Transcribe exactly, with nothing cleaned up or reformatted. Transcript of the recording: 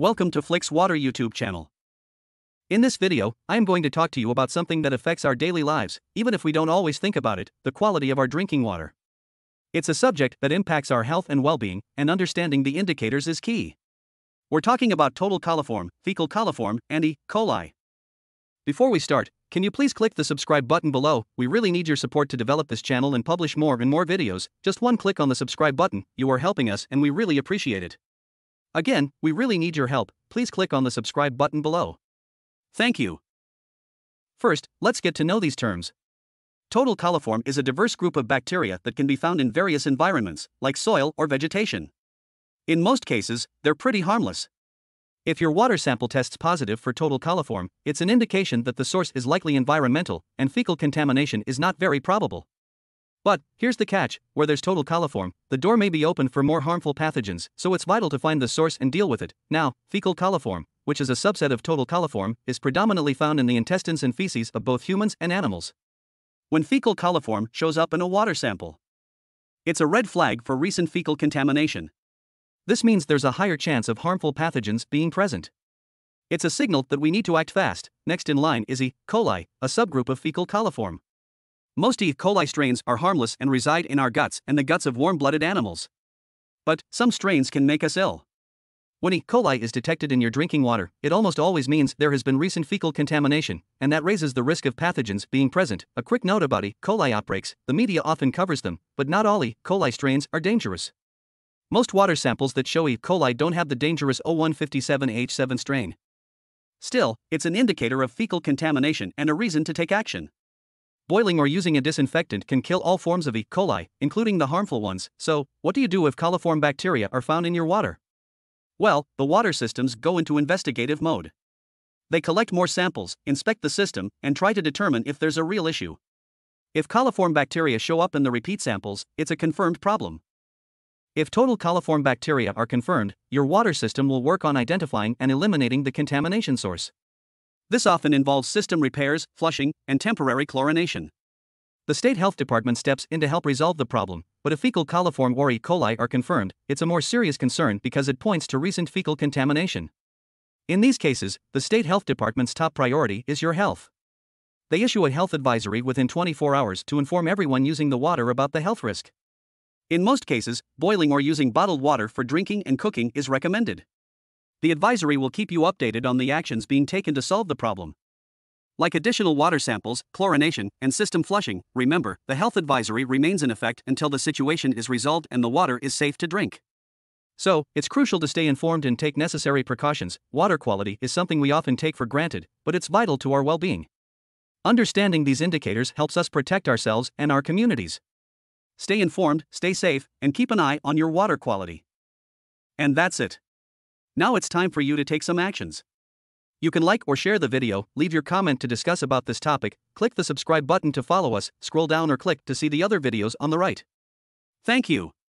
Welcome to Flick's Water YouTube channel. In this video, I am going to talk to you about something that affects our daily lives, even if we don't always think about it, the quality of our drinking water. It's a subject that impacts our health and well-being, and understanding the indicators is key. We're talking about total coliform, fecal coliform, and E. coli. Before we start, can you please click the subscribe button below? We really need your support to develop this channel and publish more and more videos. Just one click on the subscribe button, you are helping us and we really appreciate it. Again, we really need your help. Please click on the subscribe button below. Thank you. First, let's get to know these terms. Total coliform is a diverse group of bacteria that can be found in various environments, like soil or vegetation. In most cases, they're pretty harmless. If your water sample tests positive for total coliform, it's an indication that the source is likely environmental, and fecal contamination is not very probable. But, here's the catch, where there's total coliform, the door may be open for more harmful pathogens, so it's vital to find the source and deal with it. Now, fecal coliform, which is a subset of total coliform, is predominantly found in the intestines and feces of both humans and animals. When fecal coliform shows up in a water sample, it's a red flag for recent fecal contamination. This means there's a higher chance of harmful pathogens being present. It's a signal that we need to act fast. Next in line is E. coli, a subgroup of fecal coliform. Most E. coli strains are harmless and reside in our guts and the guts of warm-blooded animals. But some strains can make us ill. When E. coli is detected in your drinking water, it almost always means there has been recent fecal contamination, and that raises the risk of pathogens being present. A quick note about E. coli outbreaks: the media often covers them, but not all E. coli strains are dangerous. Most water samples that show E. coli don't have the dangerous O one fifty-seven H seven strain. Still, it's an indicator of fecal contamination and a reason to take action. Boiling or using a disinfectant can kill all forms of E. coli, including the harmful ones. So, what do you do if coliform bacteria are found in your water? Well, the water systems go into investigative mode. They collect more samples, inspect the system, and try to determine if there's a real issue. If coliform bacteria show up in the repeat samples, it's a confirmed problem. If total coliform bacteria are confirmed, your water system will work on identifying and eliminating the contamination source. This often involves system repairs, flushing, and temporary chlorination. The state health department steps in to help resolve the problem, but if fecal coliform or E. coli are confirmed, it's a more serious concern because it points to recent fecal contamination. In these cases, the state health department's top priority is your health. They issue a health advisory within twenty-four hours to inform everyone using the water about the health risk. In most cases, boiling or using bottled water for drinking and cooking is recommended. The advisory will keep you updated on the actions being taken to solve the problem. Like additional water samples, chlorination, and system flushing, remember, the health advisory remains in effect until the situation is resolved and the water is safe to drink. So, it's crucial to stay informed and take necessary precautions. Water quality is something we often take for granted, but it's vital to our well-being. Understanding these indicators helps us protect ourselves and our communities. Stay informed, stay safe, and keep an eye on your water quality. And that's it. Now it's time for you to take some actions. You can like or share the video, leave your comment to discuss about this topic, click the subscribe button to follow us, scroll down or click to see the other videos on the right. Thank you.